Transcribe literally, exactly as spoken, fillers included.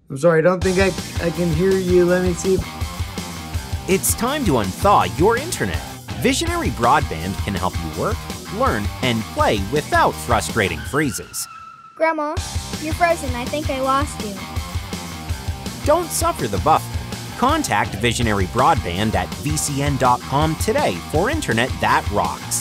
I'm sorry, I don't think I, I can hear you. Let me see. It's time to unthaw your internet. Visionary Broadband can help you work, learn, and play without frustrating freezes. Grandma, you're frozen. I think I lost you. Don't suffer the buffer. Contact Visionary Broadband at v c n dot com today for internet that rocks.